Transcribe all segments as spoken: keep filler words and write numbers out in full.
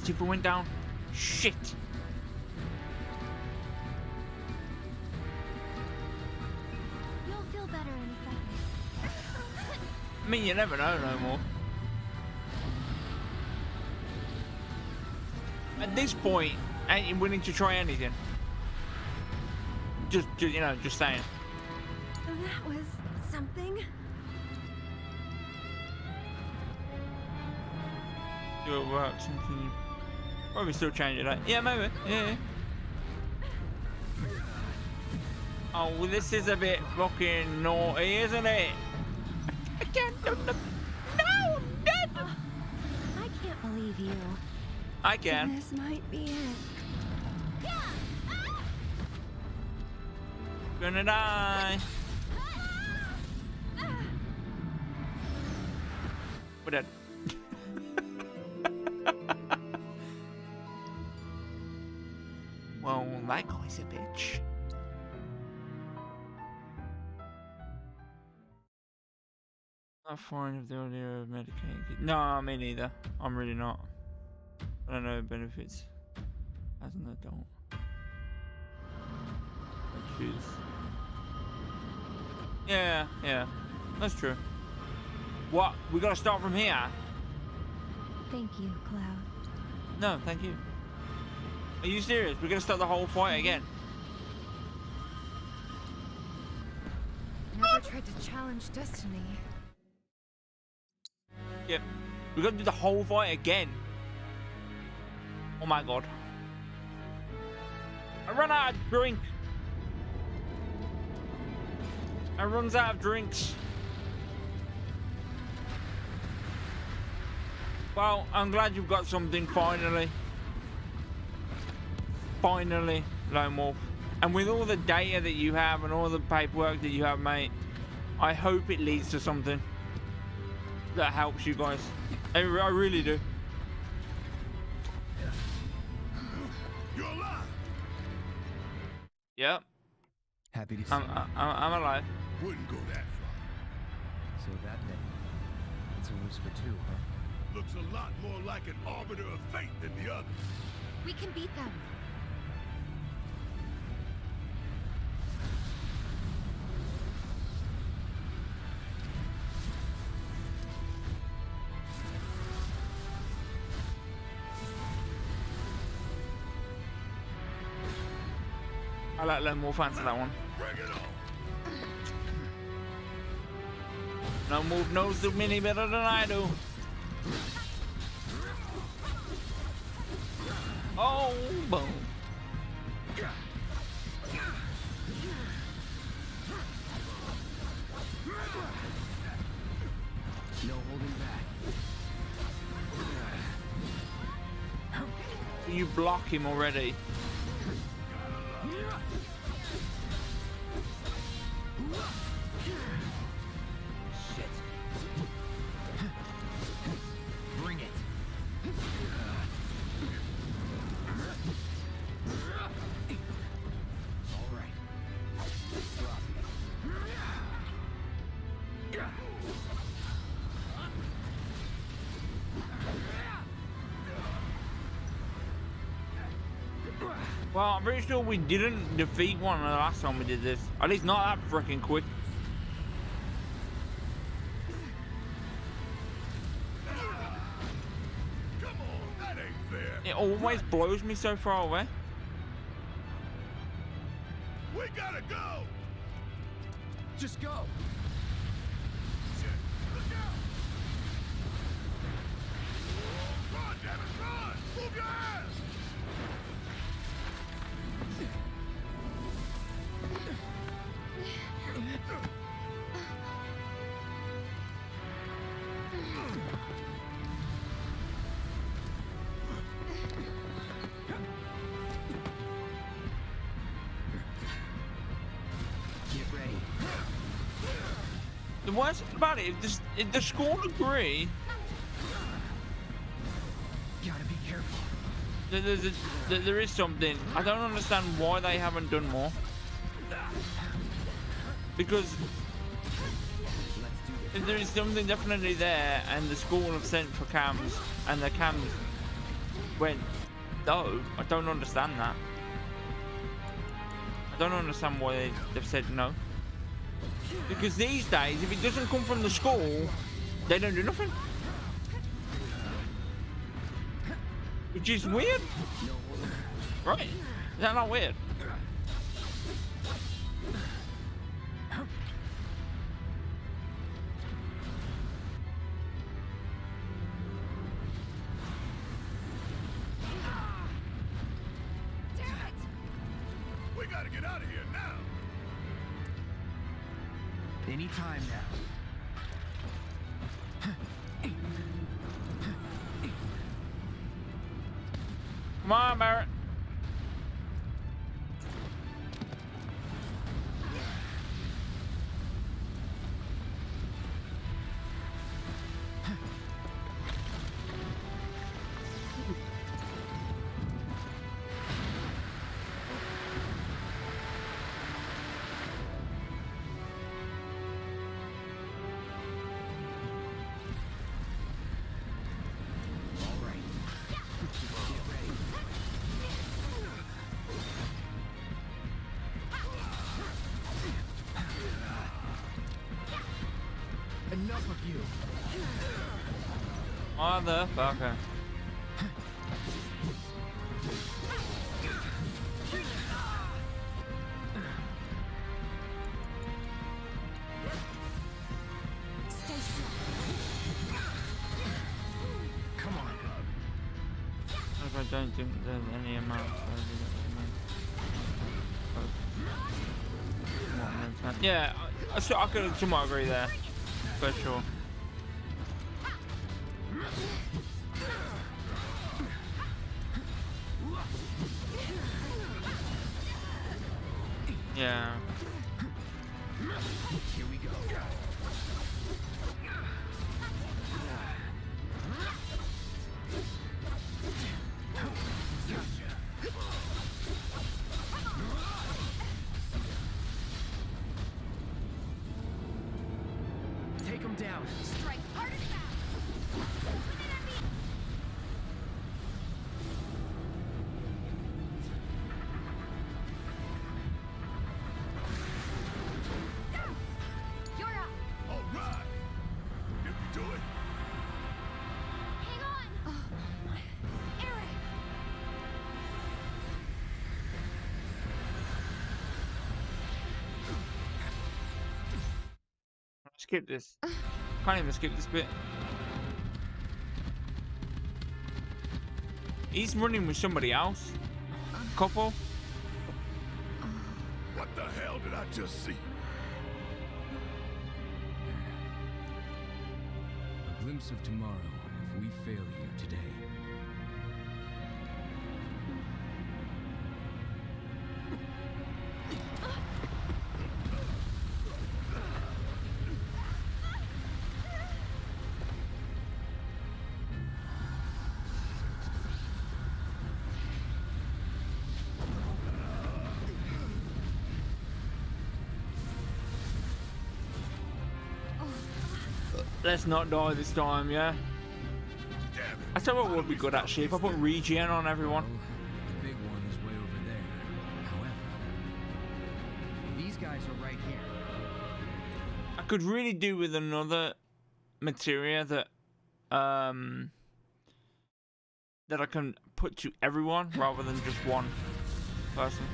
Tifa went down. Shit. You'll feel better in a second. I mean, you never know no more. At this point, ain't you willing to try anything? Just, just you know, just saying. That was something. Do it works and can you probably still change it. Like, yeah, maybe. Yeah. yeah. Oh, well, this is a bit fucking naughty, isn't it? I can't do the. No, I'm dead. Uh, I can't believe you. I can. This might be it. Gonna die. We're dead. Well, that guy's a bitch. Not fine if the idea of medicating. No, me neither. I'm really not. I don't know benefits as an adult. I choose. Yeah, yeah, that's true. What? We gotta start from here? Thank you, Cloud. No, thank you. Are you serious? We're gonna start the whole fight again? Never tried to challenge destiny. Yep. We're gonna do the whole fight again. Oh my god. I run out of drink. I runs out of drinks. Well, I'm glad you've got something finally. Finally, Lone Wolf. And with all the data that you have and all the paperwork that you have, mate, I hope it leads to something that helps you guys. I, I really do. You're alive. Yep. Happy to see I'm, you. I'm, I'm alive. Wouldn't go that far. So that day, it's a whisper too, huh? Looks a lot more like an arbiter of fate than the others. We can beat them. I like Lone Wolf answer that one. Bring it on. Lone Wolf knows the mini better than I do. Oh, boom. No holding back. You block him already. Shit. Bring it. All right. Drop Well, I'm pretty sure we didn't defeat one the last time we did this. At least not that freaking quick. Come on, that ain't fair. It always blows me so far away. We gotta go. Just go. Shit, look out. Run, damn it, run. Move your ass. Get ready. The worst thing about it, if the, if the school agree, Gotta be careful. that there's a, that there is something. I don't understand why they haven't done more. Because Let's do this. there is something definitely there, and the school have sent for cams, and the cams went, no, I don't understand that. I don't understand why they, they've said no. Because these days, if it doesn't come from the school, they don't do nothing. Which is weird. Right? Is that not weird? We gotta get out of here now. Any time now. Come on, Barrett. Enough of you. Motherfucker. Stay strong. Come on. If I don't think there's any amount of yeah, I, I, I could somewhat agree there. For sure. Yeah. Here we go. Take him down. Strike hard and fast. You're up. All right. Did we do it? Hang on. Eric. Skip this. Can't even skip this bit. He's running with somebody else. Couple. What the hell did I just see? A glimpse of tomorrow if we fail here today. Let's not die this time, yeah? Damn it. I tell you what would be good actually, if I put regen on everyone. Well, the big one is way over there. However, These guys are right here. I could really do with another materia that um that I can put to everyone rather than just one person.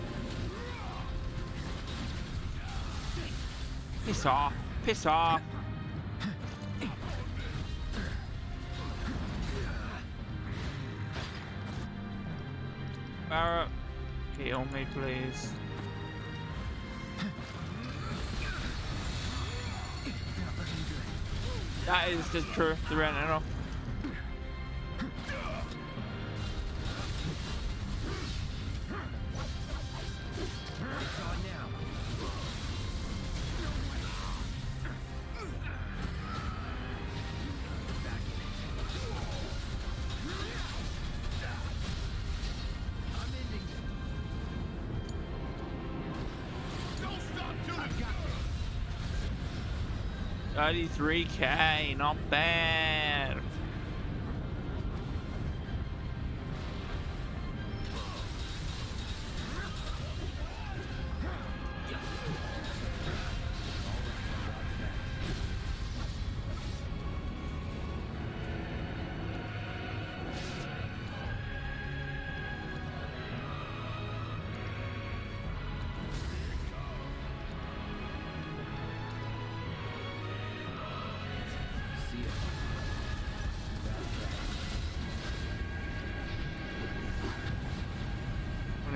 Piss off. Piss off. Barrett, heal me, please. That is just true. The ran it off. It's on now. Back in. I'm ending them. Don't stop till I've got this. thirty-three K, not bad.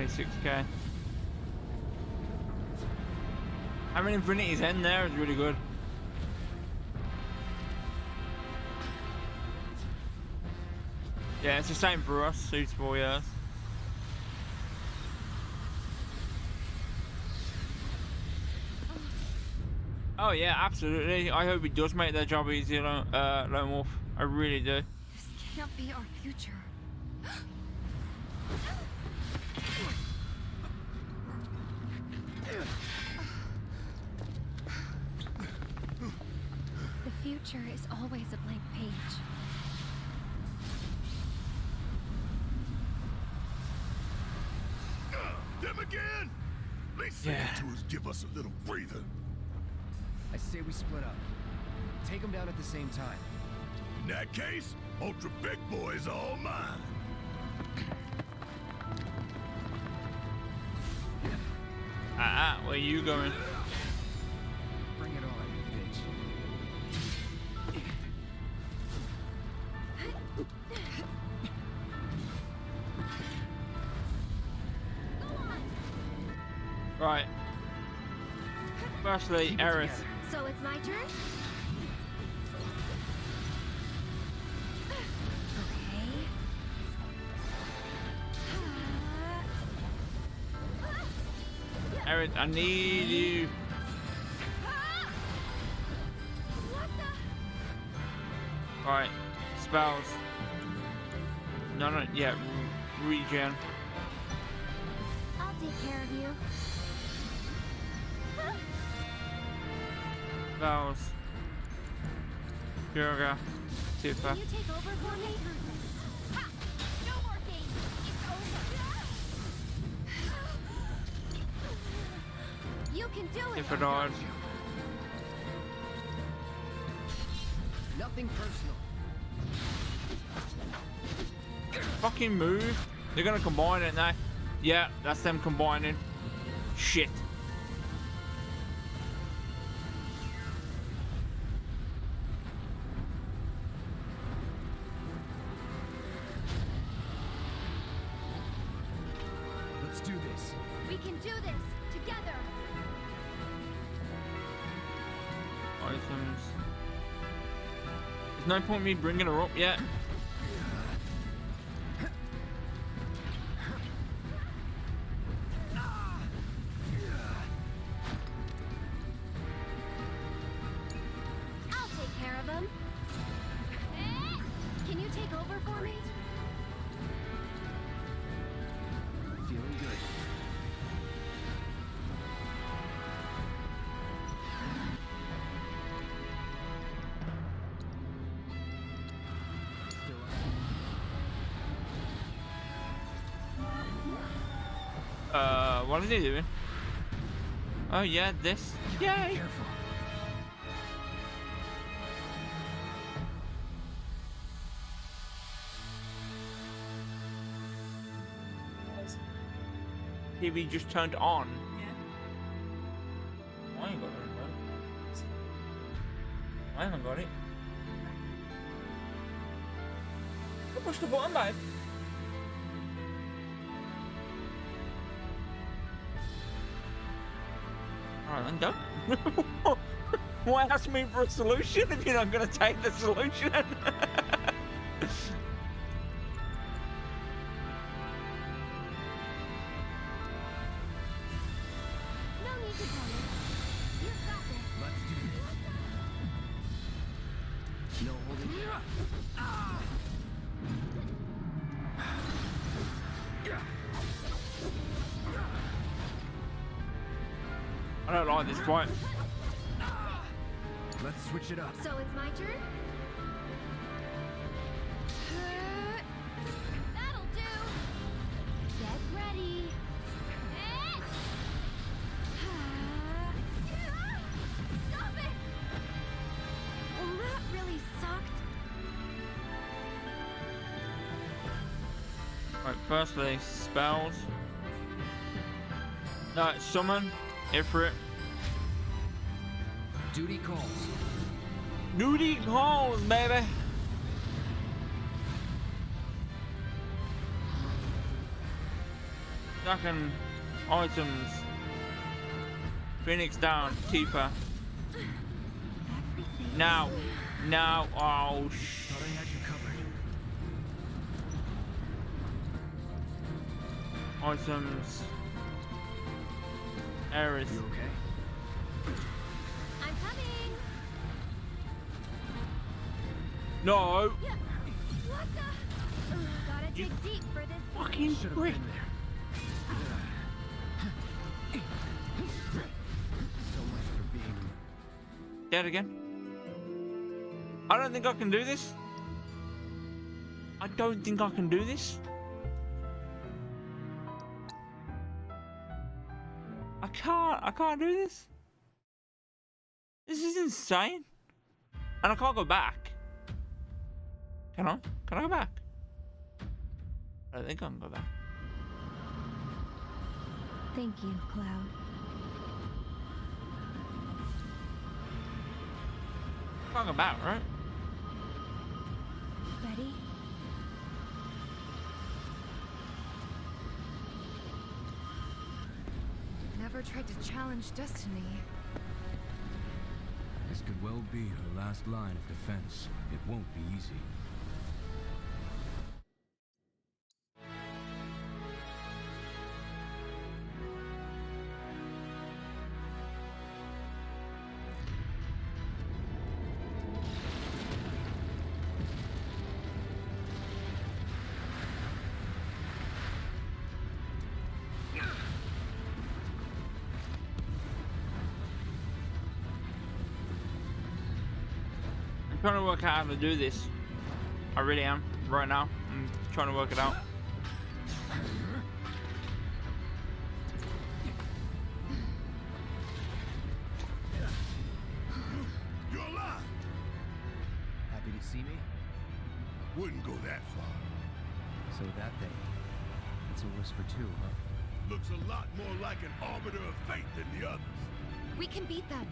twenty-six K. Having Infinity's End there is really good. Yeah, it's the same for us, suitable, yes. Oh yeah, absolutely. I hope it does make their job easier, uh, Lone Wolf. I really do. This can't be our future. The future is always a blank page. Them again? At least Yeah. say to us, give us a little breather. I say we split up. Take them down at the same time. In that case, Ultra Big Boy is all mine. Ah, uh, where you going? Bring it on, bitch. Right. Firstly, Keep it Aerith. together. So it's my turn? Okay. Aerith, I need you. What the? Right. Spells. No, no, yeah. re- Regen. I'll take care of you. Spells. Yoga. Tifa. Can you take over for me? Ha! No more games. It's over. You can do it. Tifa dodge. Nothing personal. Fucking move. They're gonna combine it now. Yeah, that's them combining. Shit. Let's do this. We can do this together. Items. There's no point in me bringing her up yet. I'll take care of him. Can you take over for me? Feeling good. Still up. Uh, what is he doing? Oh yeah, this. Yay! Careful. T V just turned on. I ain't got it, bro. I haven't got it. I pushed the button, babe. Alright, then go. Why ask me for a solution if you're not going to take the solution? No need to panic. You've got this. Let's do this. No holding back. I don't like this fight. Let's switch it up. So it's my turn? That'll do. Get ready. Stop it! Well, that really sucked. Right, firstly, spells. No, summon, Ifrit. Duty calls. Duty calls, baby. Second items. Phoenix down. Tifa. Now. Now. Oh, sh. Thought I had you covered. Items. Ares. You okay? I'm coming. No. What the? Gotta dig deep for this. Fucking Should have prick. been there. So much for being. Dead again. I don't think I can do this. I don't think I can do this. I can't. I can't do this. This is insane. And I can't go back. Can I? Can I go back? I don't think I can go back. Thank you, Cloud. I can't go back, right? Ready? Never tried to challenge destiny. This could well be her last line of defense. It won't be easy. I'm trying to work out how to do this. I really am. Right now. I'm trying to work it out. You're alive. Happy to see me? Wouldn't go that far. So that thing. It's a whisper too, huh? Looks a lot more like an arbiter of fate than the others. We can beat them.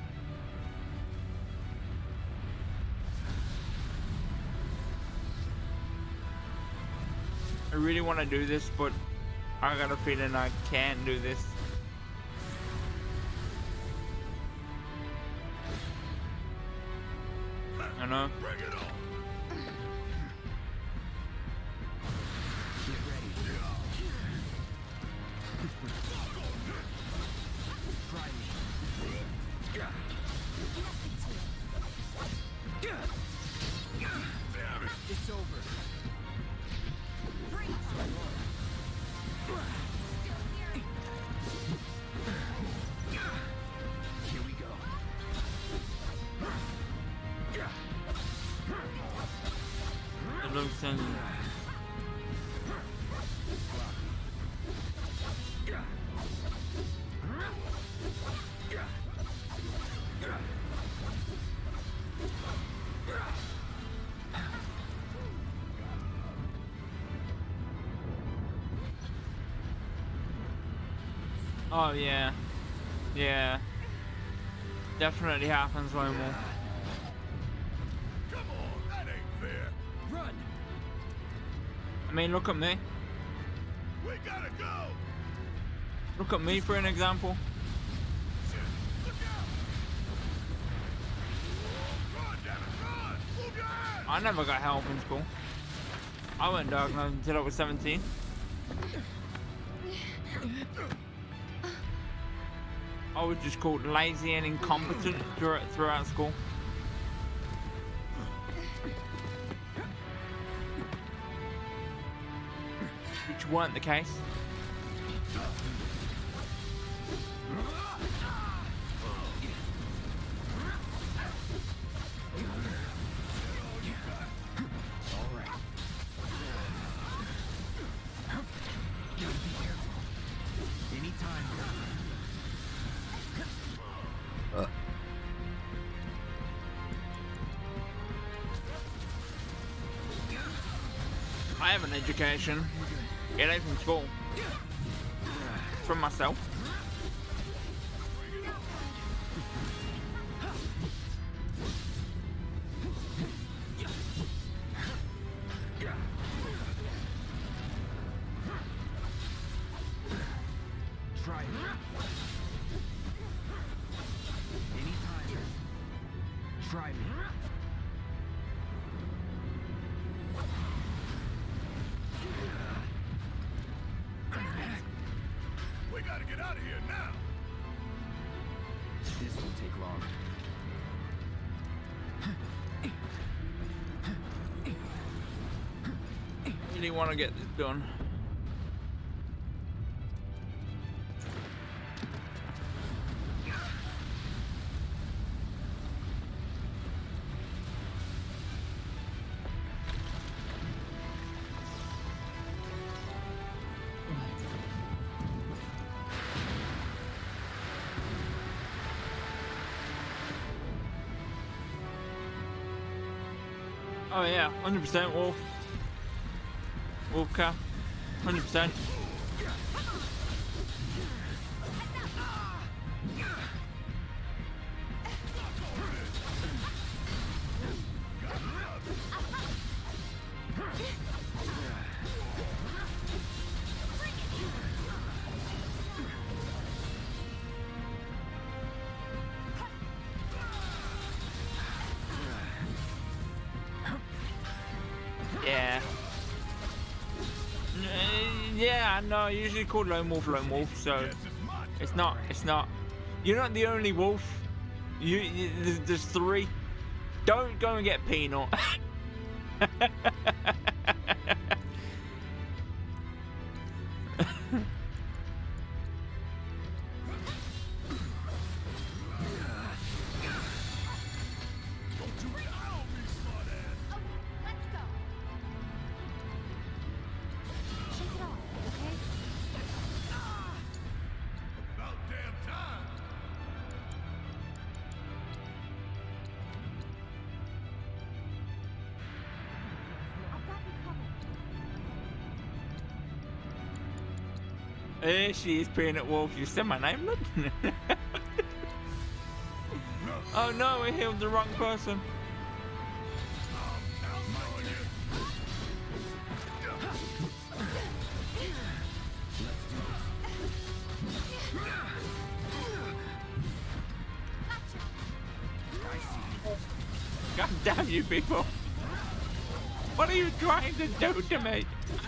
I really want to do this, but I got a feeling I can't do this. I know. Bring it on. Get ready. Try me. It's over. Here we go. It looks in. Oh yeah, yeah, definitely happens way more. Come on, that ain't fair. Run! I mean, look at me. We gotta go. Look at me for an example. Shit, look out. Run, damn it, run. Move your ass. I never got help in school. I went diagnosed until I was seventeen. I was just called lazy and incompetent throughout, throughout school. Which weren't the case. All right. Be careful. Anytime. I have an education. It ain't from school. It's from myself. long. Really want to get this done. Oh yeah, one hundred percent Wolf. Wolf car, one hundred percent. Yeah. Uh, yeah, no, usually called Lone Wolf, Lone Wolf, so it's not, it's not. You're not the only wolf. You, you there's, there's three. Don't go and get Peanut. Let's go. Shake it off, okay? About damn time. I've got you covered. There she is, Peanut Wolf. You said my name, look. Oh no, we healed the wrong person. God damn you people. What are you trying to do to me?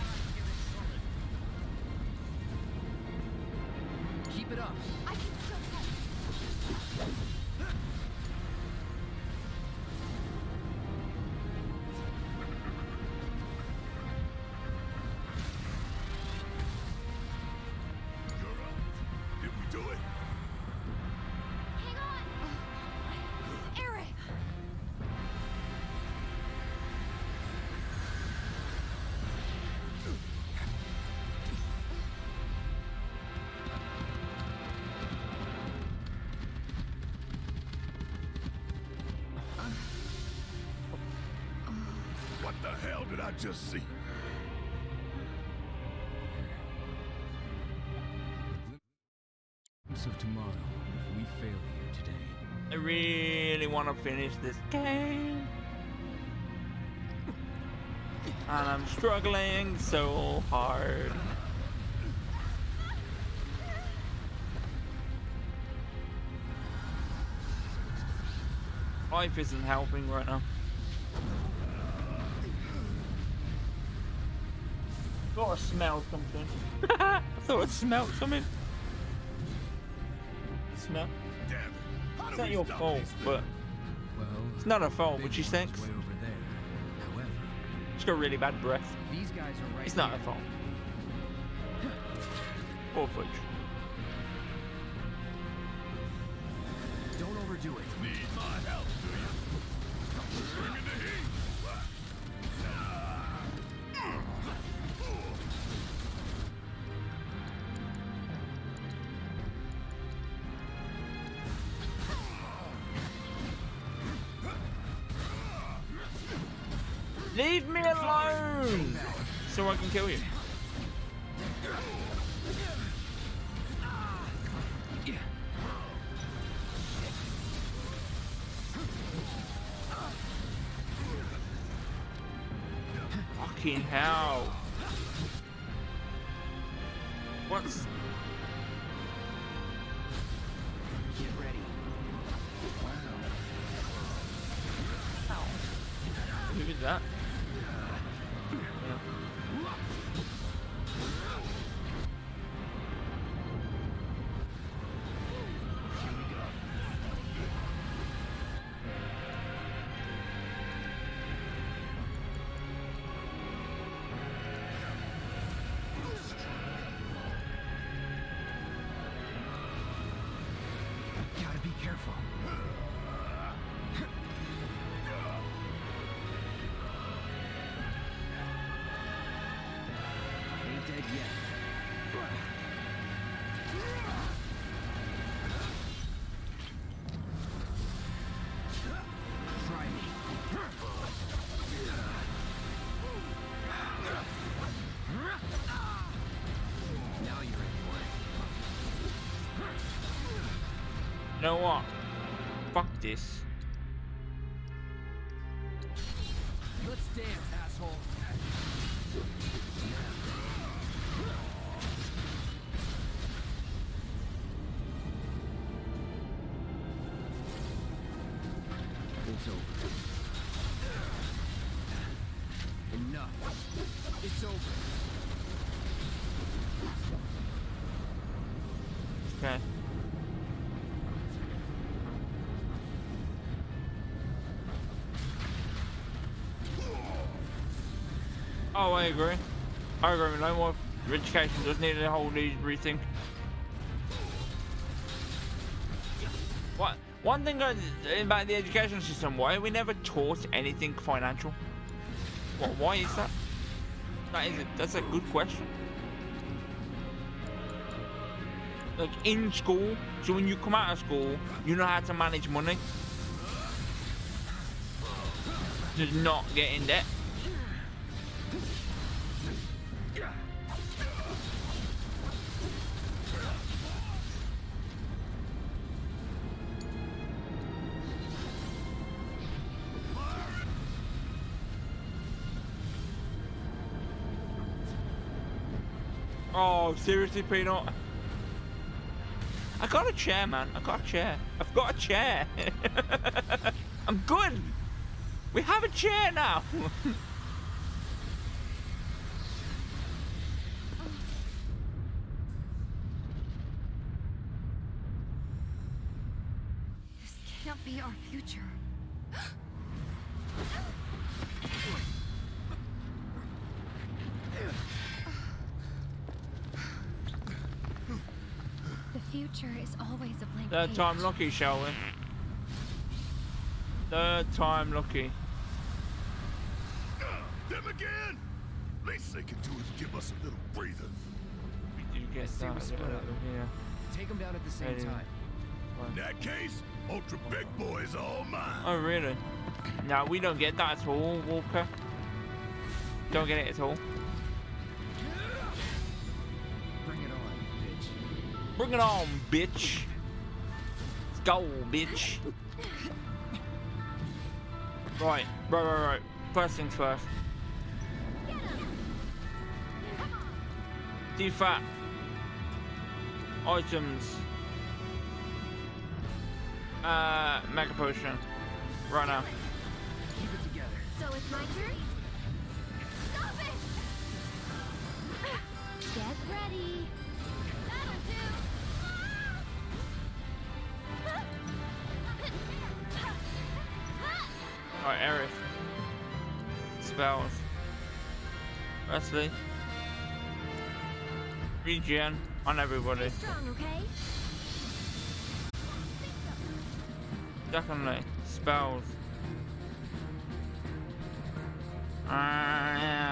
Keep it up. I can still touch. You're up. Did we do it? Hang on. Eric. What the hell did I just see? Glimpse of tomorrow if we fail here today. I really want to finish this game. And I'm struggling so hard. Life isn't helping right now. Thought I smelled something. I thought I smelled something. Smell? Damn it. How It's do not we your stop fault, this thing? but Well, it's not her fault, big but she one's stinks. way over there. However, She's got really bad breath. These guys are right It's not here. her fault. Poor Fudge. Don't overdo it. Need my help, do you? Bring in the heat. Leave me alone! So I can kill you. Fucking hell. What's... Get ready. Who is that? yet. Try me. Now you're in for it. You know what? Fuck this. Let's dance, asshole. It's over. Enough. It's over. Okay. Oh, I agree. I agree. No more education does need a whole new rethink. What? One thing about the education system, why are we never taught anything financial? What? Why is that? That is a, that's a good question. Like in school, so when you come out of school, you know how to manage money. Just not get in debt. Oh, seriously, Peanut? I got a chair, man. I got a chair. I've got a chair. I'm good. We have a chair now. This can't be our future. The future is always a blank Third page. time lucky, shall we? Third time lucky. Them again? Least they can do is give us a little breather. Did you I get say we that? split up. Yeah. Take them down at the same Hey. time. In that case, Ultra Big Boy is all mine. Oh, really? No, we don't get that at all, Walker. Don't get it at all. Bring it on, bitch. Bring it on, bitch. Let's go, bitch. Right, right, right, right. First things first. Defat items. Uh, Mega Potion. Right now. Keep it together. So it's my turn? Stop it! Get ready. That'll do. Alright, Aerith. Spells. Firstly. Regen on everybody. Stay strong, okay? Definitely. Spells. Uh,